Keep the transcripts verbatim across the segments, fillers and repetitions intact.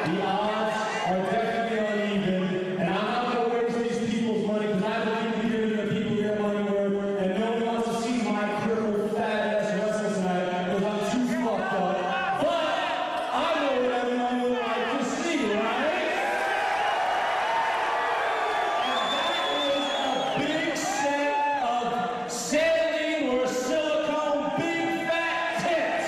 The odds are definitely uneven, and I'm not going to waste these people's money because I believe in giving the people their money worth, and no one wants to see my crippled, fat-ass wrestle tonight because I'm too fucked up. But I know what everyone would like to see, right? And that is a big set of saline or silicone big fat tits.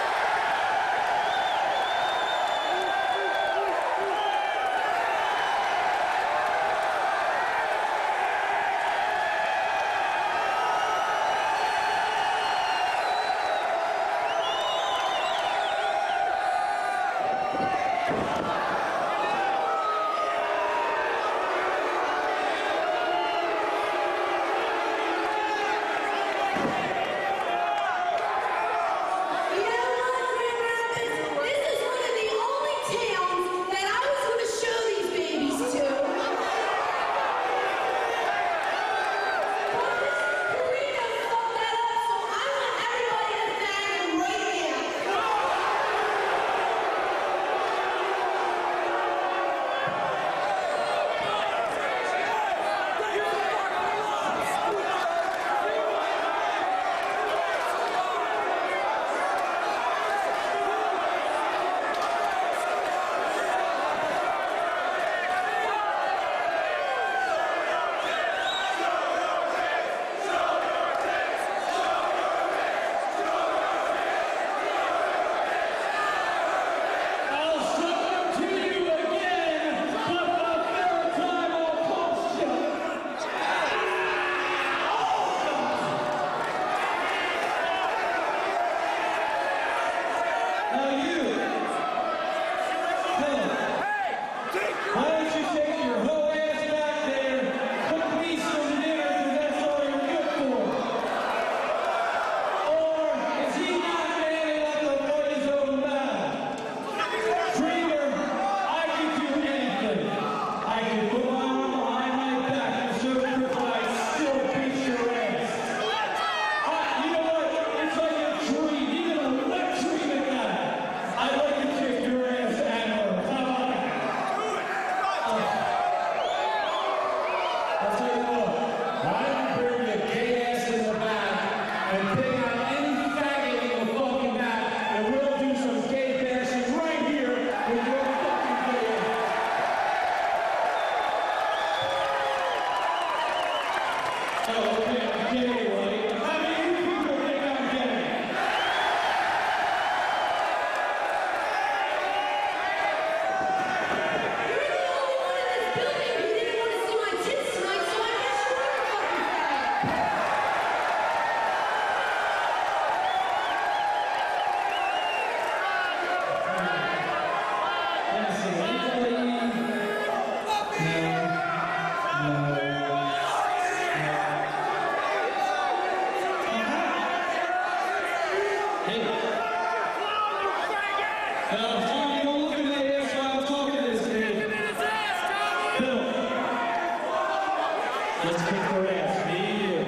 Let's kick their ass. Me and you.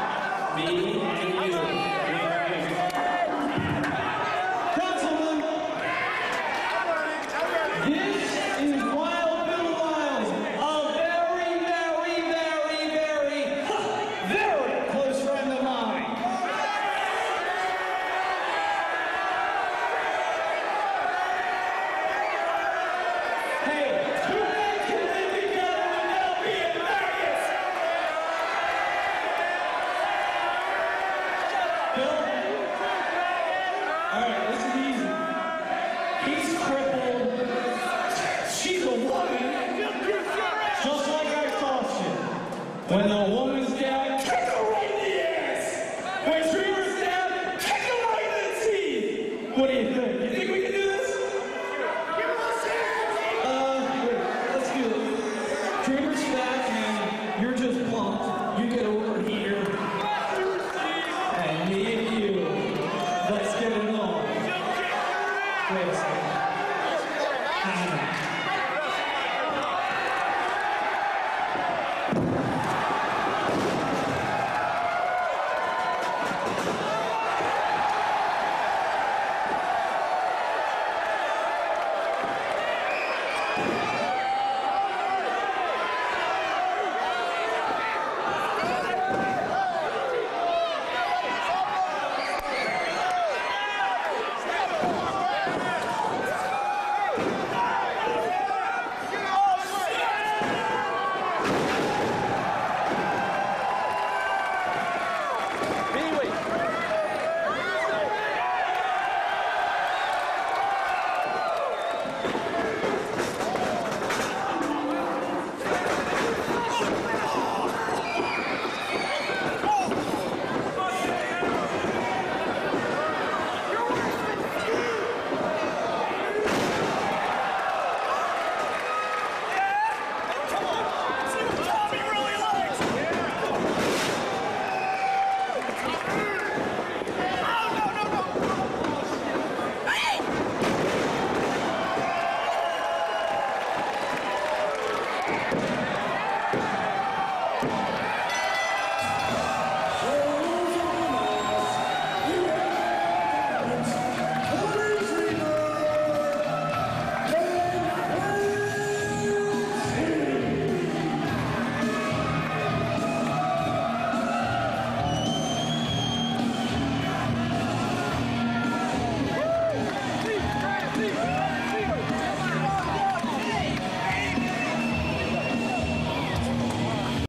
Me and you. Councilman, this is Wild Bill Wiles, a very, very, very, very, very close friend of mine. Hey, two men can live together without being married. Bill? Alright, this is easy. He's crippled. She's a woman. Just like I taught you. When the woman's down, kick her right in the ass. When Dreamer's down, kick her right in the teeth. What do you think? You think we can do this? Uh, wait, let's do it. Dreamer's fat and you're just plump. You get over here. And me and you. Fire!